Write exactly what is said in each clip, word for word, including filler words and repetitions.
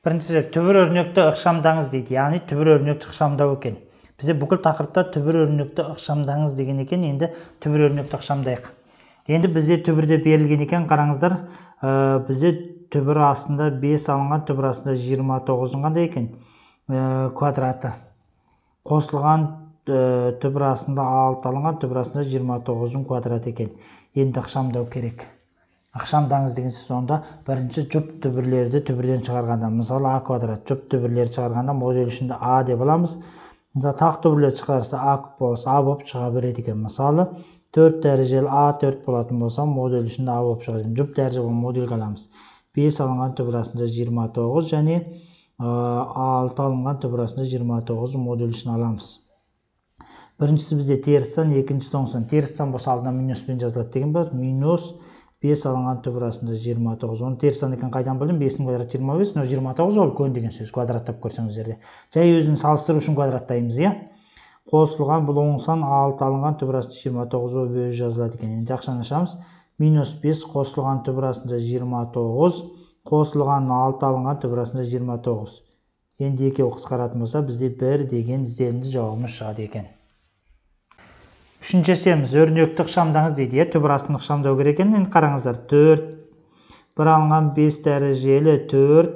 Біріншісі түбір өрнекті ықшамдаңыз дейді. Яғни түбір өрнекті ықшамдау екен. Бізде бүкіл тақырыпта түбір өрнекті ықшамдаңыз деген екен. Енді түбір өрнекті ықшамдайық. Енді бізде түбірде берілген екен, қараңыздар. Ә, бізде түбір астында бес алынған, түбір астында жиырма тоғыздың қандай екен? Ә, квадраты. Қосылған ә, түбір астында алты алынған, түбір астында жиырма тоғыздың квадраты екен. Енді ықшамдау керек. Ықшамдаңыз деген сөз сонда бірінші жұп түбірлерді түбірден шығарғанда, мысалы а квадрат жұп түбірлерді шығарғанда модуль ішінде а деп аламыз. Мысалы тақ түбірлерді шығарса а куб болса а болып шыға береді екен. Мысалы төрт дәрежелі а төрт болатын болса модуль ішінде а болып шығады. Жұп дәреже болып модульге аламыз. бес алынған түбір астында жиырма тоғыз және алты алынған түбір астында жиырма тоғыз модуль ішіне аламыз. Біріншісі бізде терістен, екіншісі оңыстан. Терістен болса алдына минуспен жазылады деген бар. Минус бес алынған түбір астында жиырма тоғыз. Оны терістен екен қайдан білдім? бестің квадраты жиырма бес, но жиырма тоғыз ол көн деген сөз. Квадраттап көрсеңіздерде. Жай өзін салыстыру үшін квадраттаймыз, иә? Қосылған бұл оңыстан алты алынған түбір астында жиырма тоғыз болып өзі жазылады екен. Енді жақшаны ашамыз. Минус бес қосылған түбір астында жиырма тоғыз, қосылған алты алынған түбір астында жиырма тоғыз. Енді екеуі қысқаратын болса, бізде бір деген ізденімді жауабымыз шығады екен. Үшінші есебіміз өрнекті ықшамдаңыз дейді. Түбір астын ықшамдау керек екен. Енді қараңыздар. төрт, бір алынған бес дәрежелі төрт,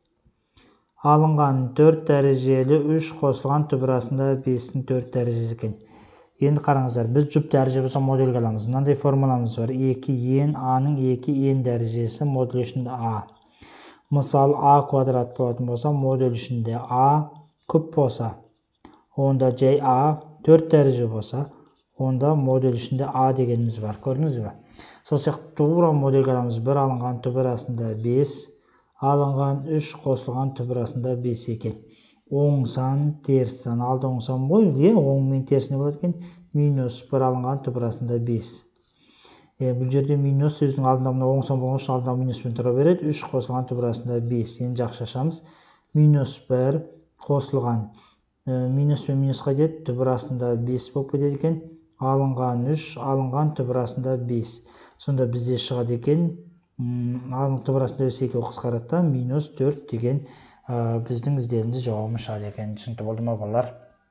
алынған төрт дәрежелі үш қосылған түбір астында бестің төрт дәрежесі екен. Енді қараңыздар. Біз жұп дәреже болса модульге аламыз. Мынандай формуламыз бар. екі ен аның екі ен дәрежесі модуль ішінде а. Мысалы а квадрат болатын болса модуль ішінде а куб болса, онда жай а төрт дәреже болса, онда модуль ішінде а дегеніміз бар. Көрдіңіз бе? Сол сияқты тура модульге аламыз. бір алынған түбір астында бес, алынған үш қосылған түбір астында бес екен. Оң сан, теріс сан. Алды оң сан ғой, е, оң мен терісіне болады екен. Минус бір алынған түбір астында бес. Е, бұл жерде минус сөздің алдында мына оң сан болған үшін алдында минуспен тұра береді. үш қосылған түбір астында бес. Енді жақсы ашамыз. Минус бір қосылған. Е, минус пен минусқа кетеді. Түбір астында бес болып кетеді екен. Алынған үш, алынған түбір астында бес. Сонда бізде шығады екен, алынған түбір астында бес екеуі қысқарады, минус төрт деген біздің ізденімді жауабымыз шығады екен. Түсінікті болды ма балалар?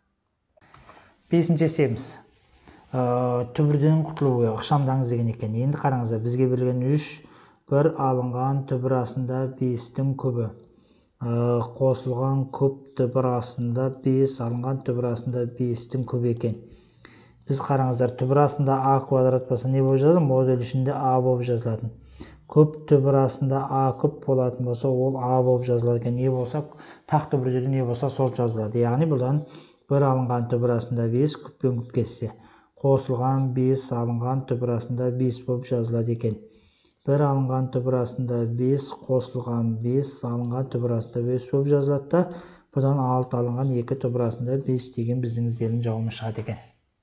Бесінші есебіміз. Түбірден құтылуға ықшамдаңыз деген екен. Енді қараңыздар, бізге берілген үш, бір алынған түбір астында бестің көбі. Қосылған куб түбір астында бес, алынған түбір астында бестің көбі екен. Біз қараңыздар, түбір астында а квадрат болса не болып жазылады? Модуль ішінде а болып жазылатын. Куб түбір астында а куб болатын болса, ол а болып жазылады екен. Не болса, тақ түбірде не болса, сол жазылады. Яғни бұдан бір алынған түбір астында бес, кубпен куб кетсе. Қосылған бес, алынған түбір астында бес болып жазылады екен. бір алынған түбір астында бес, қосылған бес, алынған түбір астында бес болып жазылады да, бұдан алты алынған екі түбір астында бес деген біздің ізденімді жауабымыз шығады екен.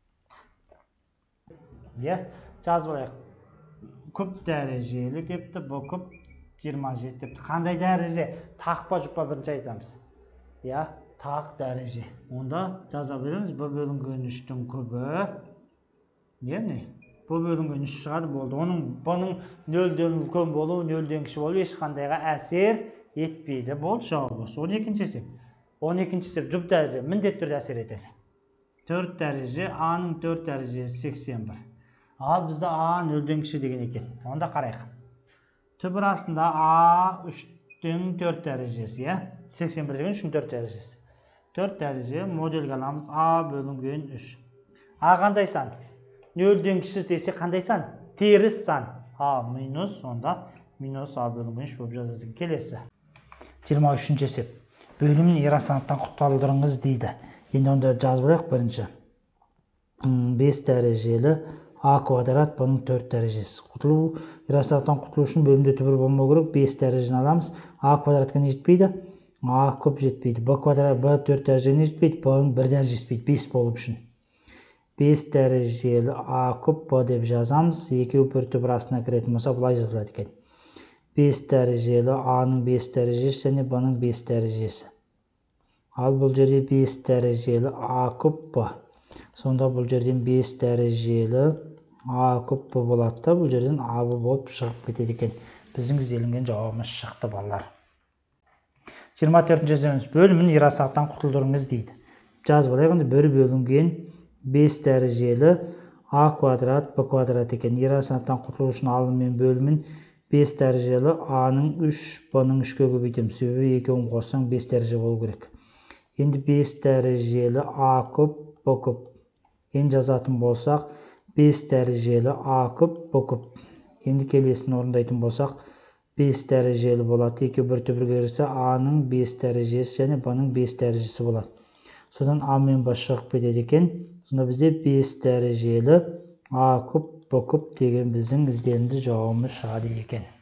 Е, жазып алайық. Куб дәрежелі депті, бұл куб жиырма жеті депті. Қандай дәреже? Тақ па жұп па бірінші айтамыз. Е, тақ дәреже. Онда жаза береміз. Бұл бөлінген үштің көбі. Не не? Бұл бөлінген үш шығады болды. Оның бұның нөлден үлкен болу, нөлден кіші болу ешқандайға әсер етпейді. Болды жауап осы. он екінші есеп. он екінші есеп жұп дәреже міндетті түрде әсер етеді. төрт дәреже, аның төрт дәрежесі сексен бір. Ал бізді а нөлден кіші деген екен. Онда қарайық. Түбір астында а үштің төрт дәрежесі, е? сексен бір деген үштің төрт дәрежесі. төрт дәреже модульге аламыз а бөлінген үш. А қандай сан? нөлден кіші десе қандай сан? Теріс сан. А минус, онда минус а бөлінген үш болып жазады. Келесі. жиырма үшінші есеп. Бөлімін иррационалдықтан құтқарудырыңыз дейді. Енді онда жазып алайық бірінші. бес дәрежелі а квадрат бұның төрт дәрежесі. Құтылу, иррационалдықтан құтылу үшін бөлімде түбір болмау керек. бес дәрежені аламыз. А квадратқа не жетпейді? А куб жетпейді. Б квадрат, Б төрт дәрежені жетпейді. Бұның бір дәреже жетпейді. бес болып үшін. бес дәрежелі а куб Б деп жазамыз. Екеуі бір түбір астына кіретін болса, бұлай жазылады екен. бес дәрежелі аның бес дәрежесі және Б-ның бес дәрежесі. Ал бұл жерде бес дәрежелі а куб Б. Сонда бұл жерден бес дәрежелі а куб Б болады да, бұл жерден а болып шығып кетеді екен. Біздің ізделінген жауабымыз шықты балалар. жиырма төртінші ізденеміз. Бөлімін ирасаттан құтылдырыңыз дейді. Жазып алайық, енді бір бөлінген бес дәрежелі а квадрат б квадрат екен. Ирасаттан құтылу үшін алым мен бөлімін бес дәрежелі а-ның үш, б-ның үшке көбейтеміз. Себебі екеуін қоссаң бес дәреже болу керек. Енді бес дәрежелі а көп, б көп. Енді жазатын болсақ, бес дәрежелі а көп, б көп. Енді келесін орындайтын болсақ, бес дәрежелі болады. Екі бір бірге кірсе, а-ның бес дәрежесі және б-ның бес дәрежесі болады. Содан а мен б шығып кетеді екен. Сонда бізде бес дәрежелі а көп, б көп деген біздің ізденімді жауабымыз шығады екен.